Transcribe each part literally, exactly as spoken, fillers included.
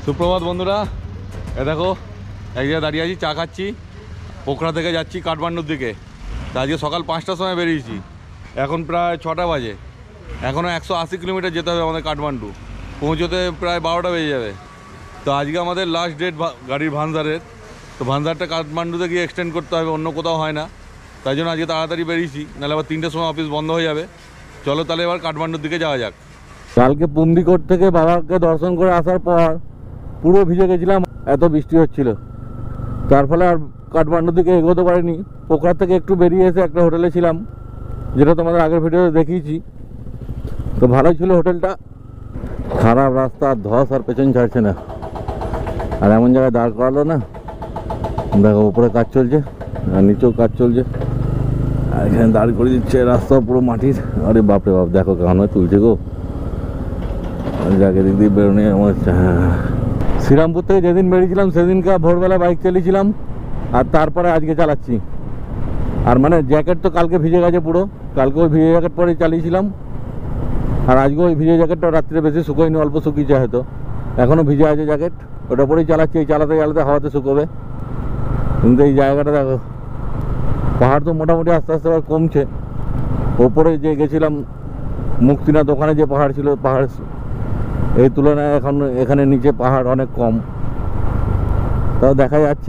সুপ্রভাত বন্ধুরা, এ দেখো এক জায়গায় দাঁড়িয়ে আছি, চা খাচ্ছি। পোখরা থেকে যাচ্ছি কাঠমান্ডুর দিকে। তা আজকে সকাল পাঁচটার সময় বেরিয়েছি, এখন প্রায় ছটা বাজে। এখনও একশো আশি কিলোমিটার যেতে হবে আমাদের কাঠমান্ডু, পৌঁছতে প্রায় বারোটা বেজে যাবে। তো আজকে আমাদের লাস্ট ডেট গাড়ির ভান্সারের। তো ভান্সারটা কাঠমান্ডুতে গিয়ে এক্সটেন্ড করতে হবে, অন্য কোথাও হয় না। তাই জন্য আজকে তাড়াতাড়ি বেরিয়েছি, নাহলে আবার তিনটের সময় অফিস বন্ধ হয়ে যাবে। চলো তাহলে এবার কাঠমান্ডুর দিকে যাওয়া যাক। কালকে পুন্দিকোট থেকে বাবাকে দর্শন করে আসার পর পুরো ভিজে গেছিলাম, এত বৃষ্টি হচ্ছিল। তার ফলে আর কাঠমান্ডুর দিকে এগোতে পারিনি। পোখরা থেকে একটু বেরিয়ে এসে একটা হোটেলে ছিলাম, যেটা তোমাদের আগের ভিডিওতে দেখিয়েছি। তো ভালোই ছিল হোটেলটা। খারাপ রাস্তা, ধস আর পেছন ছাড়ছে না। আর এমন জায়গায় দাঁড় করালো না, দেখো উপরে কাজ চলছে আর নিচেও কাজ চলছে, আর এখানে দাঁড় করে দিচ্ছে। রাস্তা পুরো মাটির। আরে বাপরে বাপ, দেখো কেমন তুলছে গো। যাকে দিক দিয়ে বেরোনে আমার হচ্ছে। হ্যাঁ, শ্রীরামপুর থেকে যেদিন বেরিয়েছিলাম সেদিনকে ভোরবেলা বাইক চালিয়েছিলাম, আর তারপরে আজকে চালাচ্ছি। আর মানে জ্যাকেট তো কালকে ভিজে গেছে পুরো, কালকে ওই ভিজে জ্যাকেট পরে চালিয়েছিলাম। আর আজকে ওই ভিজে জ্যাকেটটা রাত্রে বেশি শুকোয়নি, অল্প শুকিয়েছে হয়তো, এখনও ভিজে আছে জ্যাকেট। ওটা পরেই চালাচ্ছি। এই চালাতে চালাতে হাওয়াতে শুকোবে। কিন্তু এই জায়গাটা দেখো, পাহাড় তো মোটামুটি আস্তে আস্তে আবার কমছে। ওপরে যে গেছিলাম মুক্তিনাথ, ওখানে যে পাহাড় ছিল, পাহাড় এই তুলনায় এখন এখানে নিচে পাহাড় অনেক কম, তাও দেখা যাচ্ছে।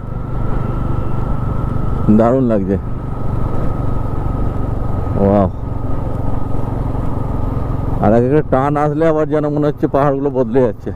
দারুণ লাগছে। ওয়াও। আর এক একটা টান আসলে আবার যেন মনে হচ্ছে পাহাড়গুলো বদলে যাচ্ছে।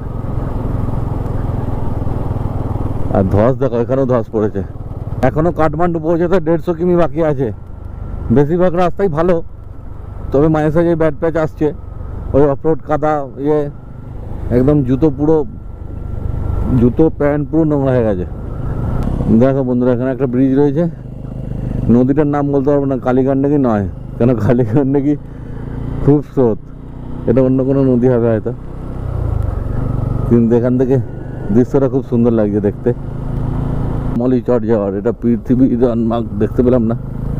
আর ধস দেখো, এখানেও ধস পড়েছে। এখনো কাঠমান্ডু পৌঁছাতে দেড়শো কিমি বাকি আছে। বেশিরভাগ রাস্তাই ভালো, তবে মাঝে সাঝে ব্যাড প্যাচ আসছে। ওই অফরোড কাদা, ইয়ে একদম জুতো পুরো, জুতো প্যান্ট পুরো নোংরা হয়ে গেছে। দেখো বন্ধুরা, এখানে একটা ব্রিজ রয়েছে। নদীটার নাম বলতে পারবো না, কালীগণ্ডকী নয়, কেন কালীগণ্ডকী খুব স্রোত, এটা অন্য কোনো নদী হবে হয়তো। কিন্তু এখান থেকে দৃশ্যটা খুব সুন্দর লাগছে দেখতে। মলি চট যাওয়ার, এটা পৃথিবীর মার্ক দেখতে পেলাম না।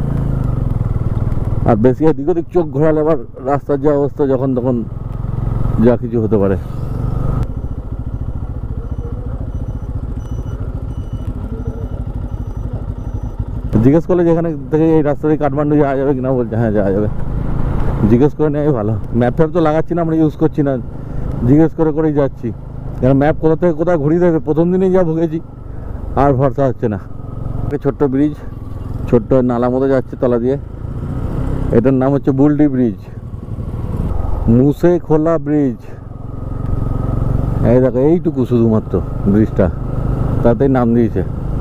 আর বেশি এদিক ওদিক চোখ ঘোরালে আবার রাস্তার যে অবস্থা, যখন তখন যা কিছু হতে পারে। জিজ্ঞেস করলে যেখানে থেকে এই রাস্তা দিয়ে কাঠমান্ডু যাওয়া যাবে কিনা, বলছে হ্যাঁ যাওয়া যাবে। জিজ্ঞেস করে নেওয়াই ভালো। ম্যাপ ফ্যাপ তো লাগাচ্ছি না, আমরা ইউজ করছি না, জিজ্ঞেস করে করেই যাচ্ছি। কারণ ম্যাপ কোথা থেকে কোথায় ঘুরিয়ে দেবে, প্রথম দিনেই যা ভুগেছি, আর ভরসা হচ্ছে না। ছোট্ট ব্রিজ, ছোট্ট নালা মতো যাচ্ছে তলা দিয়ে। এটার নাম হচ্ছে বুলডি ব্রিজ, মুসে খোলা ব্রিজ। এই দেখো, এইটুকু শুধুমাত্র ব্রিজটা, তাতেই নাম দিয়েছে।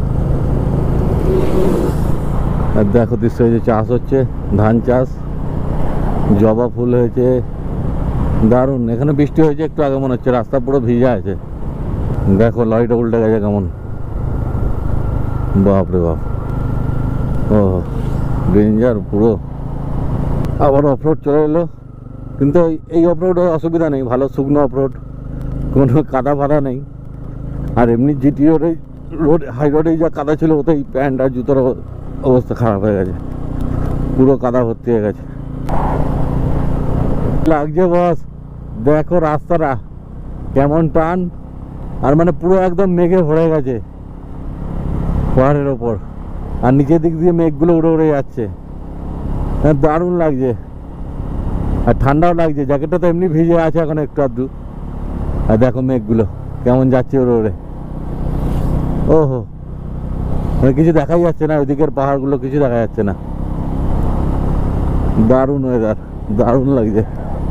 আর দেখো দৃশ্য, হয়েছে চাষ হচ্ছে, ধান চাষ, জবা ফুল হয়েছে, দারুণ। এখানে বৃষ্টি হয়েছে একটু আগে, মনে হচ্ছে রাস্তা পুরো ভিজা আছে। দেখো লরিটা উল্টে গেছে কেমন, বাপরে বাপ। ও ডেঞ্জার পুরো। আবার অফরোড চলে এলো, কিন্তু এই অফরোড অসুবিধা নেই, ভালো শুকনো অফরোড, কোনো কাদা ফাদা নেই। আর এমনি জিটি রোডে, রোড হাই রোডেই যা কাদা ছিল, ওতেই প্যান্ট আর জুতোর অবস্থা খারাপ হয়ে গেছে, পুরো কাদা ভর্তি হয়ে গেছে। লাগছে বস, দেখো রাস্তাটা কেমন টান, আর মানে পুরো একদম মেঘে ভরে গেছে পাহাড়ের ওপর, আর নিচের দিক দিয়ে মেঘগুলো উড়ে উড়ে যাচ্ছে। দারুণ লাগছে, আর ঠান্ডাও লাগছে। জ্যাকেটটা তো এমনি ভিজে আছে এখন একটু আধটু। আর দেখো মেঘগুলো কেমন যাচ্ছে উড়ে উড়ে। ওহো, কিছু দেখাই যাচ্ছে না, ওইদিকের পাহাড়গুলো কিছু দেখা যাচ্ছে না। দারুণ ওয়েদার, দারুণ লাগছে।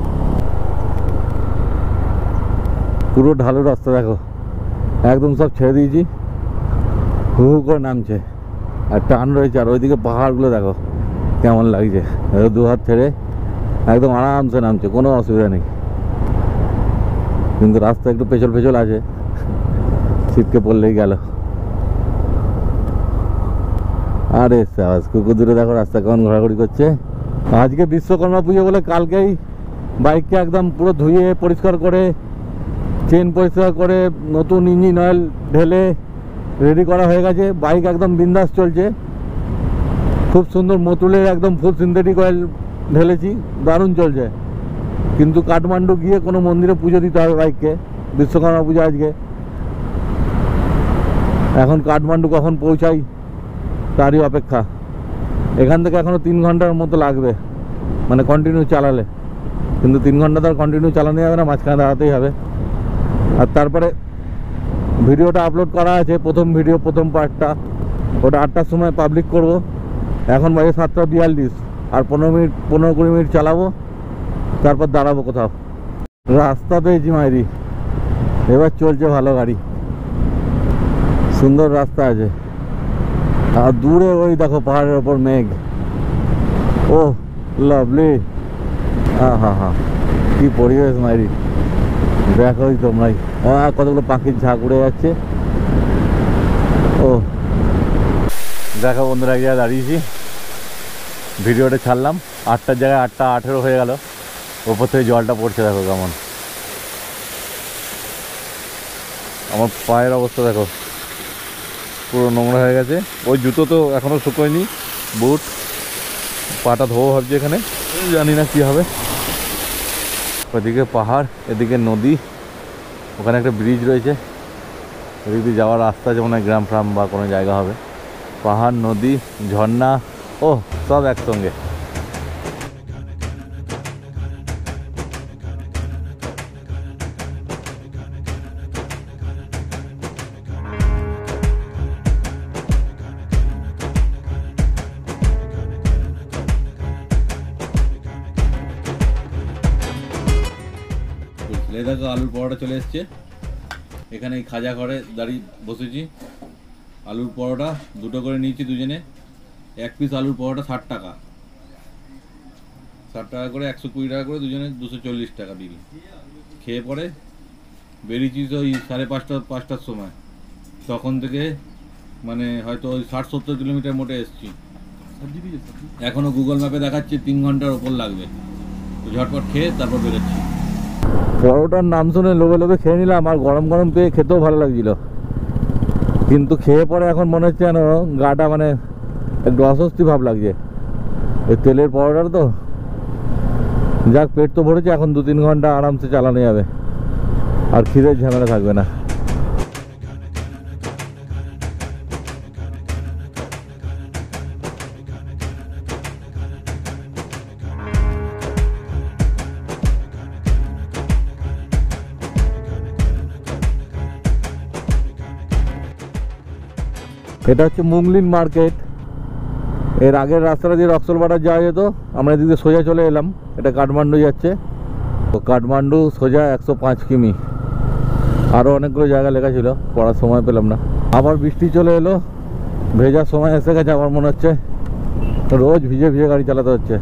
পুরো ঢালু রাস্তা দেখো, একদম সব ছেড়ে দিয়েছি, হু হু করে নামছে, আর টান রয়েছে। আর ওইদিকে পাহাড়গুলো দেখো কেমন লাগছে, দু হাত ছেড়ে একদম আরামসে নামছে, কোনো অসুবিধা নেই। কিন্তু রাস্তা একটু পেছল পেছল আছে, ছিটকে পড়লেই গেল। আরে সাবাস, কুকুর দূরে দেখো রাস্তা কেমন ঘোরাঘুরি করছে। আজকে বিশ্বকর্মা পুজো বলে কালকেই বাইককে একদম পুরো ধুয়ে পরিষ্কার করে, চেন পরিষ্কার করে, নতুন ইঞ্জিন অয়েল ঢেলে রেডি করা হয়ে গেছে। বাইক একদম বিন্দাস চলছে, খুব সুন্দর মতুলের একদম ফুল সিনথেটিক অয়েল ঢেলেছি, দারুণ চলছে। কিন্তু কাঠমান্ডু গিয়ে কোনো মন্দিরে পুজো দিতে হবে বাইককে, বিশ্বকর্মা পূজা আজকে। এখন কাঠমান্ডু কখন পৌঁছাই তারই অপেক্ষা। এখান থেকে এখনও তিন ঘন্টার মতো লাগবে, মানে কন্টিনিউ চালালে। কিন্তু তিন ঘন্টা তো আর কন্টিনিউ চালানো যাবে না, মাঝখানে দাঁড়াতেই হবে। আর তারপরে ভিডিওটা আপলোড করা আছে, প্রথম ভিডিও প্রথম পার্টটা, ওটা আটটার সময় পাবলিক করব। এখন বাজে সাতটা বিয়াল্লিশ, আর পনেরো মিনিট পনেরো কুড়ি মিনিট চালাবো, তারপর দাঁড়াবো কোথাও। রাস্তা পেয়েছি মাইরি, এবার চলছে ভালো গাড়ি, সুন্দর রাস্তা আছে। আর দূরে ওই দেখো পাহাড়ের ওপর মেঘ, ও লাভলি, হ্যাঁ হ্যাঁ হ্যাঁ কি পরিবেশ মাইরি, দেখোই তোমরাই। হ্যাঁ কতগুলো পাখির ঝাঁক উড়ে যাচ্ছে। ও দেখো বন্ধুরা, এক জায়গায় দাঁড়িয়েছি, ভিডিওটা ছাড়লাম, আটটার জায়গায় আটটা আঠেরো হয়ে গেল। ওপর থেকে জলটা পড়ছে, দেখো কেমন। আমার পায়ের অবস্থা দেখো, পুরো নোংরা হয়ে গেছে। ওই জুতো তো এখনও শুকোয়নি, বুট, পাটা ধোবো ভাবছি এখানে, জানি না কি হবে। ওদিকে পাহাড়, এদিকে নদী, ওখানে একটা ব্রিজ রয়েছে, ওদিক দিয়ে যাওয়ার রাস্তা, যেমন গ্রাম ফ্রাম বা কোনো জায়গা হবে। পাহাড়, নদী, ঝর্ণা, ও সব একসঙ্গে। দেখো আলুর পরোটা চলে এসছে। এখানে এই খাজা ঘরে দাঁড়িয়ে বসেছি। আলুর পরোটা দুটো করে নিয়েছি দুজনে। এক পিস আলুর পরোটা ষাট টাকা, ষাট টাকা করে, একশো কুড়ি টাকা করে দুজনে, দুশো চল্লিশ টাকা দিল। খেয়ে পরে বেরিয়েছি তো ওই সাড়ে পাঁচটা পাঁচটার সময়। তখন থেকে মানে হয়তো ওই ষাট সত্তর কিলোমিটার মোটে এসছি। এখনও গুগল ম্যাপে দেখাচ্ছে তিন ঘন্টার ওপর লাগবে। তো ঝটপট খেয়ে তারপর বেরোচ্ছি। পরোটার নাম শুনে লোভে লোভে খেয়ে নিলাম, আর গরম গরম পেয়ে খেতেও ভালো লাগছিল। কিন্তু খেয়ে পরে এখন মনে হচ্ছে যেন গাটা মানে একটু অস্বস্তি ভাব লাগছে, ওই তেলের পরোটার তো। যাক, পেট তো ভরেছে, এখন দু তিন ঘন্টা আরামসে চালানো যাবে, আর খিদের ঝামেলা থাকবে না। এটা হচ্ছে মুংলিন মার্কেট। এর আগের রাস্তাটা দিয়ে রক্সলবাটার যাওয়া যেত, আমরা এদিকে সোজা চলে এলাম। এটা কাঠমান্ডু যাচ্ছে। তো কাঠমান্ডু সোজা একশো পাঁচ কিমি। আরও অনেকগুলো জায়গা লেখা ছিল, পড়ার সময় পেলাম না। আবার বৃষ্টি চলে এলো, ভেজার সময় এসে গেছে। আমার মনে হচ্ছে রোজ ভিজে ভিজে গাড়ি চালাতে হচ্ছে।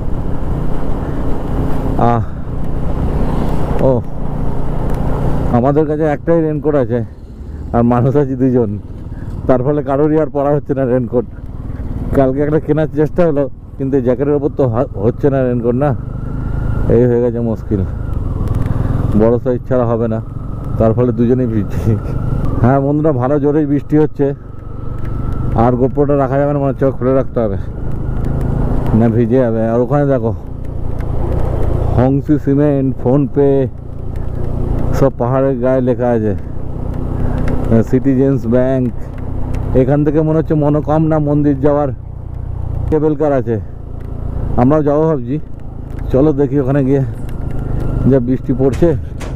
আহ ও আমাদের কাছে একটাই রেনকোট আছে, আর মানুষ আছে দুজন, তার ফলে কারোরই আর পরা হচ্ছে না রেনকোট। কালকে একটা কেনার চেষ্টা হলো, কিন্তু জ্যাকেটের ওপর তো হচ্ছে না রেনকোট, না, এই হয়ে গেছে মুশকিল। বড় সাইজ ছাড়া হবে না, তার ফলে দুজনেই ভিজছি। হ্যাঁ বন্ধুরা, ভালো জোরেই বৃষ্টি হচ্ছে, আর গোপ্রোটা রাখা যাবে না, মনে হচ্ছে খুলে রাখতে হবে, না ভিজে যাবে। আর ওখানে দেখো হংসি সিমেন্ট, ফোনপে সব পাহাড়ের গায়ে লেখা আছে, সিটিজেন্স ব্যাংক। এখান থেকে মনে হচ্ছে মনোকামনা মন্দির যাওয়ার কেবল কার আছে, আমরাও যাবো ভাবছি। চলো দেখি ওখানে গিয়ে, যা বৃষ্টি পড়ছে।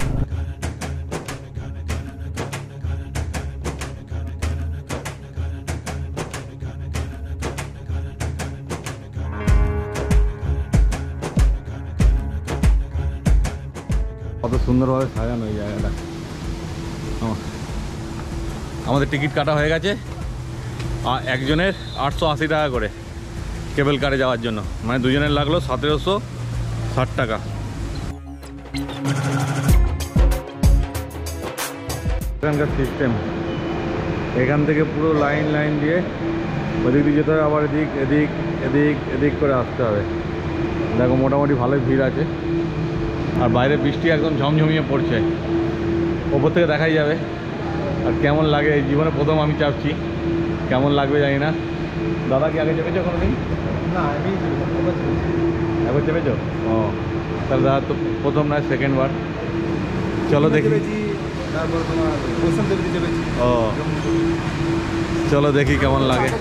কত সুন্দরভাবে সাজানো এই জায়গাটা। আমাদের টিকিট কাটা হয়ে গেছে, আর একজনের আটশো আশি টাকা করে কেবল কারে যাওয়ার জন্য, মানে দুজনের লাগলো সতেরোশো ষাট টাকা। এখানকার সিস্টেম, এখান থেকে পুরো লাইন লাইন দিয়ে ওদিক দিয়ে যেতে হবে, আবার এদিক এদিক এদিক এদিক করে আসতে হবে। দেখো মোটামুটি ভালোই ভিড় আছে, আর বাইরে বৃষ্টি একদম ঝমঝমিয়ে পড়ছে, ওপর থেকে দেখাই যাবে। আর কেমন লাগে, এই জীবনে প্রথম আমি চাপছি, কেমন লাগবে জানি না। দাদা কি আগে চেপেছো কোনো দিন? না, আমি একবার চেপেছো? ও তাহলে দাদা তো প্রথম নয়, সেকেন্ড বার। চলো দেখি। তারপর তোমার বসন্ত দিকে চেপেছি। ও চলো দেখি কেমন লাগে।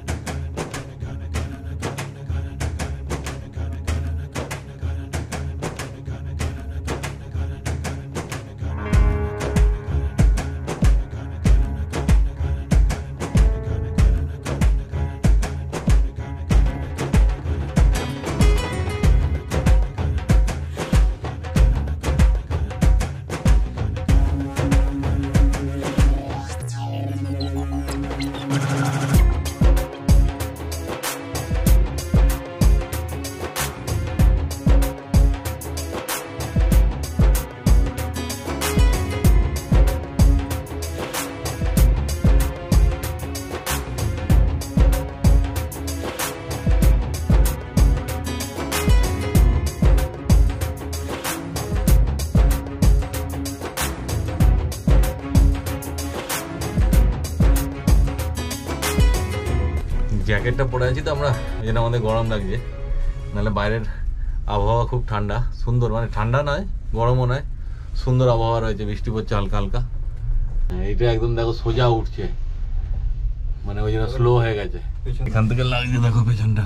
জ্যাকেটটা পরে আছি তো আমরা, এই জন্য আমাদের গরম লাগছে, নাহলে বাইরের আবহাওয়া খুব ঠান্ডা সুন্দর, মানে ঠান্ডা নয় গরমও নয়, সুন্দর আবহাওয়া রয়েছে, বৃষ্টি পড়ছে হালকা হালকা। এইটা একদম দেখো সোজা উঠছে, মানে ওই জন্য স্লো হয়ে গেছে, এখান থেকে লাগছে দেখো পেছনটা।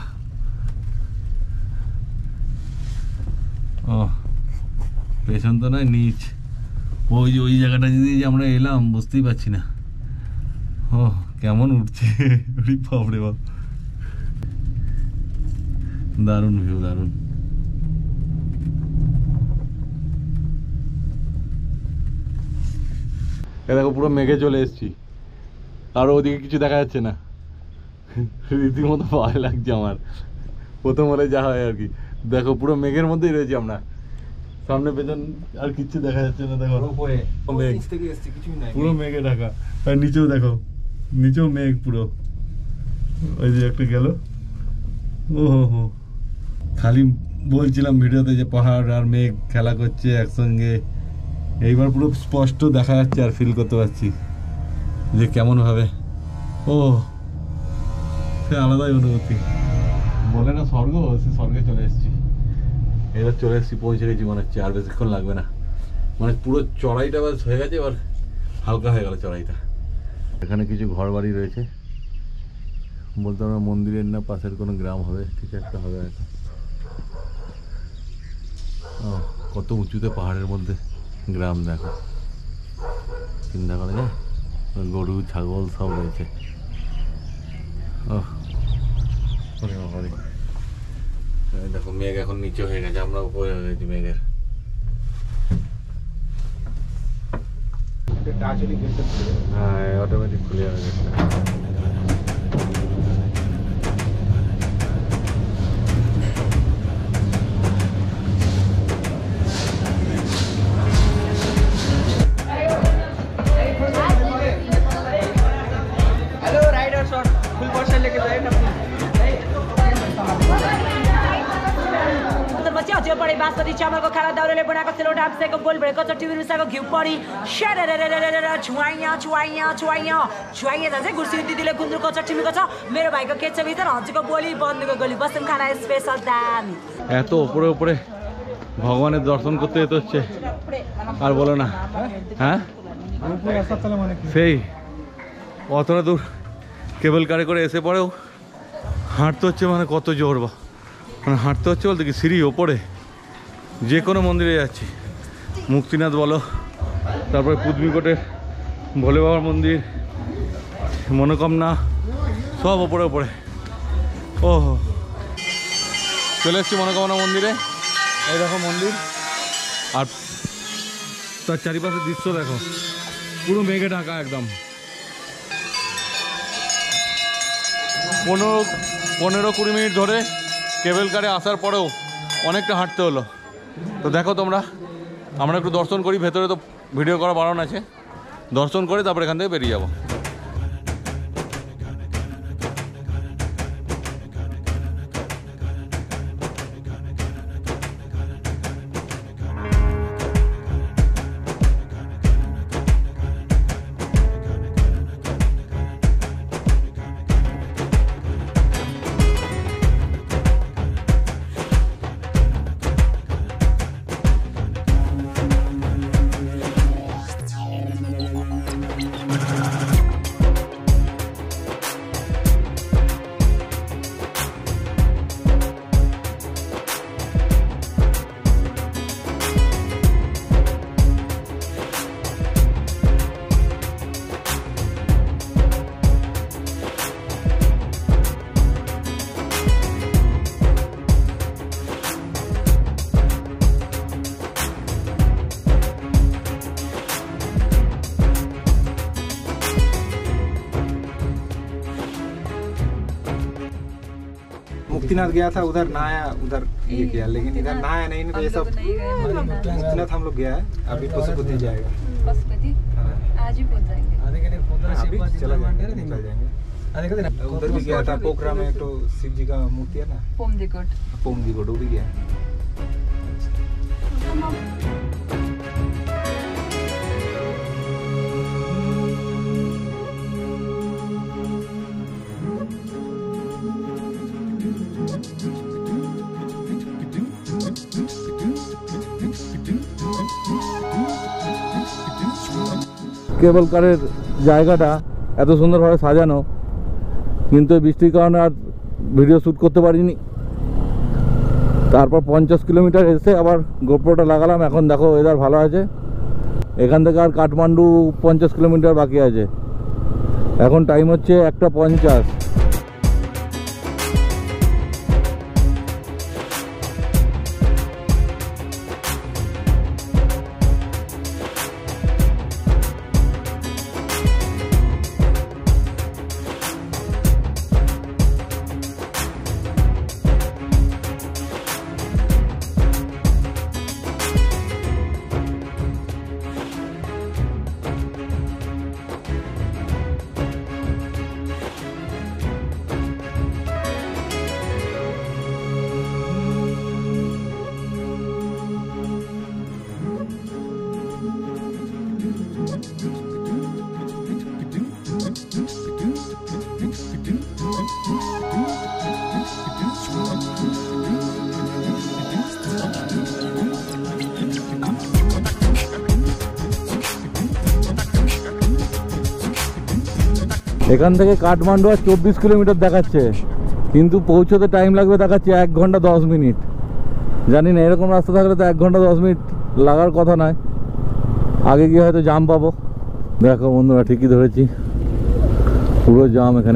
ও পেছন তো নয় নিচ, ওই যে ওই জায়গাটা যদি আমরা এলাম বুঝতেই পারছি না। ও কেমন উঠছে, বাপরে বাপ, দারুণ ভিউ দারুণ। এ দেখো পুরো মেঘে চলে এসেছি, আর ওদিকে কিছু দেখা যাচ্ছে না, রীতিমতো ভয় লাগছে আমার, প্রথম হলে যা হয় আর কি। দেখো পুরো মেঘের মধ্যেই রয়েছি আমরা, সামনে পেছন আর কিছু দেখা যাচ্ছে না। দেখো মেঘ পুরো মেঘে ঢাকা, আর নিচেও দেখো, নিচেও মেঘ পুরো, ওই যে একটা গেল। ও হো হো, খালি বলছিলাম ভিডিওতে যে পাহাড় আর মেঘ খেলা করছে একসঙ্গে, এইবার পুরো স্পষ্ট দেখা যাচ্ছে আর ফিল করতে পারছি যে কেমন ভাবে। ও সে আলাদাই অনুভূতি, বলে না স্বর্গ, সে স্বর্গে চলে এসেছি। এবার চলে এসেছি, পৌঁছে গেছি মনে হচ্ছে, আর বেশিক্ষণ লাগবে না, মানে পুরো চড়াইটা বাস হয়ে গেছে, এবার হালকা হয়ে গেল চড়াইটা। এখানে কিছু ঘর বাড়ি রয়েছে, বলতে আমরা মন্দিরের না পাশের কোনো গ্রাম হবে, কিছু একটা হবে হয়তো। ও কত উঁচুতে পাহাড়ের মধ্যে গ্রাম, দেখো চিন্তা করা যায়, গরু ছাগল সব রয়েছে। ও দেখো মেঘ এখন নিচে হয়ে গেছে, আমরা উপরে হয়ে গেছি মেঘের। হ্যাঁ অটোমেটিক খুলে যাবে গেটটা। Hello rider shot full person लेके जाए ना बच्चा जो बड़े बासमती चावलको खाना दाउरेले बनाएको सेलो डाम्सेको गोल भरेको चट्टी रुसाको घिउ परी शेरेरेरेरेरे छुवाइया छुवाइया छुवाइया छुवाइया चाहिँ गुर्सी दिदीले गुन्द्रुकको चट्टी मिको छ मेरो भाइको के छ भित्र हजुरको बोली बन्दुको गोली बसम खाना स्पेशल दामी। এত উপরে উপরে ভগবানের দর্শন করতে যেতে হচ্ছে, আর বলো না। হ্যাঁ সেই অতটা দূর কেবল কারে করে এসে পরেও হাঁটতে হচ্ছে, মানে কত জোর, বা মানে হাঁটতে হচ্ছে বলতে কি সিঁড়ি ওপরে, যে কোনো মন্দিরে যাচ্ছি, মুক্তিনাথ বলো, তারপরে কুদমিকোটের ভোলে বাবার মন্দির, মনোকামনা, সব ওপরে ওপরে। ও চলে এসছি মনোকামনা মন্দিরে, এই দেখো মন্দির, আর তার চারিপাশের দৃশ্য দেখো, পুরো মেঘে ঢাকা একদম। পনেরো পনেরো কুড়ি মিনিট ধরে কেবল কারে আসার পরেও অনেকটা হাঁটতে হলো। তো দেখো তোমরা, আমরা একটু দর্শন করি, ভেতরে তো ভিডিও করা বারণ আছে, দর্শন করে তারপর এখান থেকে বেরিয়ে যাবো। गोपीनाथ गया था, उधर नहाया, उधर ये किया, लेकिन इधर नहाया नहीं, नहीं तो ये सब गोपीनाथ हम लोग गया है, अभी पशुपति जाएगा। पशुपति आज ही पहुंच जाएंगे। अभी चला जाएंगे, निकल जाएंगे। उधर भी गया था, पोखरा में तो शिव जी का मूर्ति है ना, पोम दिकोट पोम दिकोट, वो भी गया। কেবল কারের জায়গাটা এত সুন্দরভাবে সাজানো, কিন্তু এই বৃষ্টির কারণে আর ভিডিও শ্যুট করতে পারিনি। তারপর পঞ্চাশ কিলোমিটার এসে আবার গোপ্রোটা লাগালাম। এখন দেখো ওয়েদার ভালো আছে, এখান থেকে আর কাঠমান্ডু পঞ্চাশ কিলোমিটার বাকি আছে। এখন টাইম হচ্ছে একটা পঞ্চাশ। এখান থেকে কাঠমান্ডু আর চব্বিশ কিলোমিটার দেখাচ্ছে, কিন্তু পৌঁছতে টাইম লাগবে দেখাচ্ছে এক ঘন্টা দশ মিনিট। জানি না, এরকম রাস্তা থাকলে তো এক ঘন্টা দশ মিনিট লাগার কথা নয়। আগে গিয়ে হয়তো জাম পাবো। দেখো বন্ধুরা, ঠিকই ধরেছি, পুরো জাম এখানে,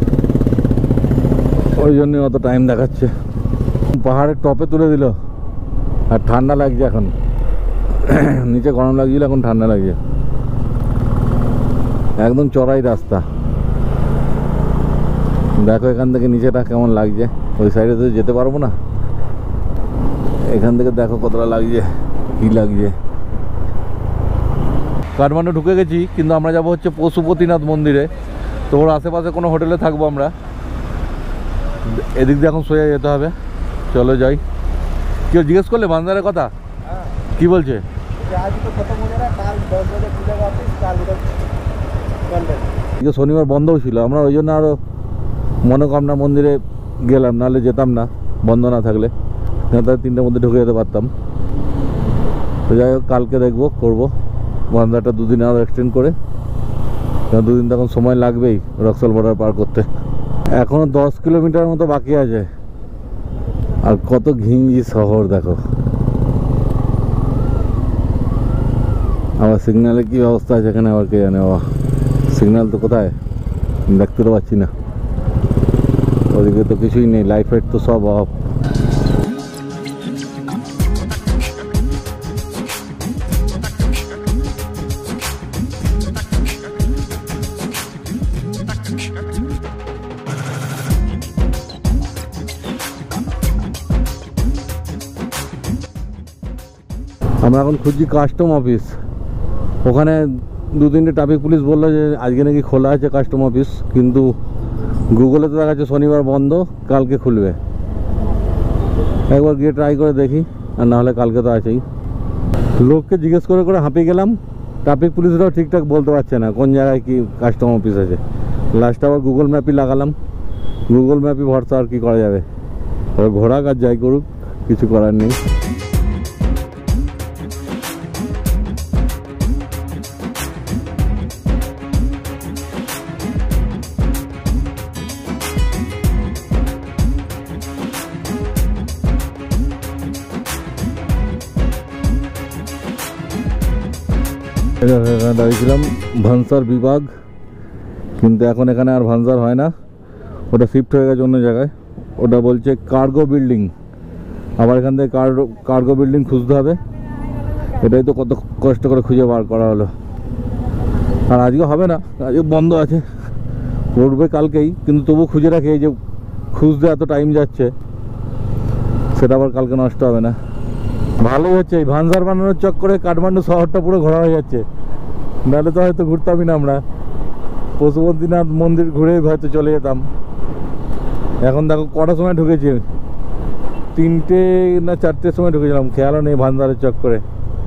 ওই জন্যই অত টাইম দেখাচ্ছে। পাহাড়ের টপে তুলে দিল, আর ঠান্ডা লাগছে এখন। নিচে গরম লাগছিল, এখন ঠান্ডা লাগছে। একদম চড়াই রাস্তা। দেখো এখান থেকে নিচেটা কেমন লাগছে, ওই সাইডে তো যেতে পারবো না। এখান থেকে দেখো কতটা লাগছে, কি লাগছে। কাঠমান্ডু ঢুকে গেছি, কিন্তু আমরা যাবো হচ্ছে পশুপতিনাথ মন্দিরে। তো ওর আশেপাশে কোনো হোটেলে থাকবো আমরা। এদিক দিয়ে এখন সোজা যেতে হবে। চলো যাই। কেউ জিজ্ঞেস করলে বান্দারের কথা, কি বলছে? শনিবার বন্ধও ছিল, আমরা ওই জন্য আরও মনোকামনা মন্দিরে গেলাম, নাহলে যেতাম না বন্ধ না থাকলে। তার তিনটের মধ্যে ঢুকে যেতে পারতাম। তো যাই হোক, কালকে দেখবো, করবো বান্দাটা দুদিন আরও এক্সটেন্ড করে, কারণ দুদিন তখন সময় লাগবেই রক্সল বর্ডার পার করতে। এখনও দশ কিলোমিটার মতো বাকি আছে। আর কত ঘিঞ্জি শহর দেখো। আবার সিগন্যালে কি অবস্থা আছে এখানে, আবার কে জানে। বাবা, সিগন্যাল তো কোথায় দেখতে তো পাচ্ছি না। ওদিকে তো কিছুই নেই, লাইট ফাইট তো সব অফ। আমরা এখন খুঁজছি কাস্টম অফিস। ওখানে দু তিনটে ট্রাফিক পুলিশ বললো যে আজকে নাকি খোলা আছে কাস্টম অফিস, কিন্তু গুগলে তো দেখাচ্ছে শনিবার বন্ধ, কালকে খুলবে। একবার গিয়ে ট্রাই করে দেখি, আর না হলে কালকে তো আছেই। লোককে জিজ্ঞেস করে করে হাঁপিয়ে গেলাম। ট্রাফিক পুলিশরাও ঠিকঠাক বলতে পারছে না কোন জায়গায় কি কাস্টম অফিস আছে। লাস্টে আবার গুগল ম্যাপই লাগালাম। গুগল ম্যাপই ভরসা, আর কি করা যাবে। এবার ঘোরাক আর যাই করুক, কিছু করার নেই। দাঁড়িয়েছিলাম ভানসার বিভাগ, কিন্তু এখন এখানে আর ভানসার হয় না, ওটা শিফট হয়ে গেছে অন্য জায়গায়। ওটা বলছে কার্গো বিল্ডিং। আবার এখান থেকে কার্গো কার্গো বিল্ডিং খুঁজতে হবে। এটাই তো কত কষ্ট করে খুঁজে বার করা হলো। আর আজকে হবে না, আজকে বন্ধ আছে, উঠবে কালকেই, কিন্তু তবু খুঁজে রাখি এই যে খুঁজতে এত টাইম যাচ্ছে, সেটা আবার কালকে নষ্ট হবে না। ভালো হচ্ছে, এই ভানসার বানানোর চক্করে কাঠমান্ডু শহরটা পুরো ঘোরা হয়ে যাচ্ছে, নাহলে তো হয়তো ঘুরতামই না আমরা। পশুপতিনাথ মন্দির ঘুরে হয়তো চলে যেতাম। এখন দেখো কটার সময় ঢুকেছি, তিনটে না চারটের সময় ঢুকেছিলাম, খেয়ালও নেই ভান্ডারের চক্করে।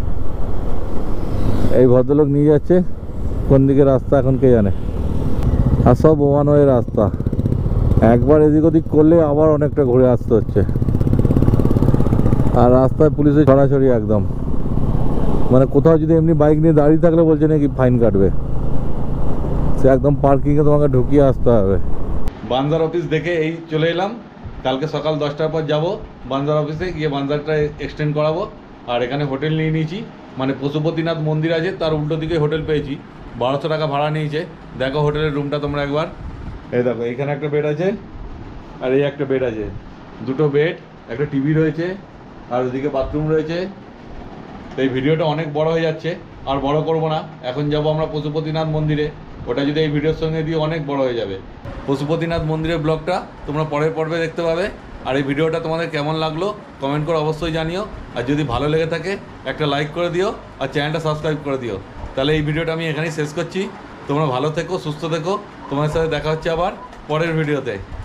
এই ভদ্রলোক নিয়ে যাচ্ছে, কোন দিকে রাস্তা এখন কে জানে। আর সব ওয়ান ওয়ে রাস্তা, একবার এদিক ওদিক করলে আবার অনেকটা ঘুরে আসতে হচ্ছে। আর রাস্তায় পুলিশের ছড়াছড়ি একদম, মানে কোথাও যদি এমনি বাইক নিয়ে দাঁড়িয়ে থাকলে বলছে নাকি ফাইন কাটবে, সে একদম পার্কিংয়ে তোমাকে ঢুকিয়ে আসতে হবে। বান্দার অফিস দেখে এই চলে এলাম। কালকে সকাল দশটার পর যাব বান্দার অফিসে, গিয়ে বান্দারটা এক্সটেন্ড করাবো। আর এখানে হোটেল নিয়ে নিয়েছি, মানে পশুপতিনাথ মন্দির আছে তার উল্টো দিকে হোটেল পেয়েছি, বারোশো টাকা ভাড়া নিয়েছে। দেখো হোটেলের রুমটা তোমরা একবার, এই দেখো এখানে একটা বেড আছে আর এই একটা বেড আছে, দুটো বেড, একটা টিভি রয়েছে আর ওদিকে বাথরুম রয়েছে। তো এই ভিডিওটা অনেক বড় হয়ে যাচ্ছে, আর বড় করব না। এখন যাব আমরা পশুপতিনাথ মন্দিরে, ওটা যদি এই ভিডিওর সঙ্গে দিয়ে অনেক বড় হয়ে যাবে। পশুপতিনাথ মন্দিরের ব্লগটা তোমরা পরের পর্বে দেখতে পাবে। আর এই ভিডিওটা তোমাদের কেমন লাগলো কমেন্ট করে অবশ্যই জানিও। আর যদি ভালো লেগে থাকে একটা লাইক করে দিও আর চ্যানেলটা সাবস্ক্রাইব করে দিও। তাহলে এই ভিডিওটা আমি এখানেই শেষ করছি। তোমরা ভালো থেকো, সুস্থ থেকো, তোমাদের সাথে দেখা হচ্ছে আবার পরের ভিডিওতে।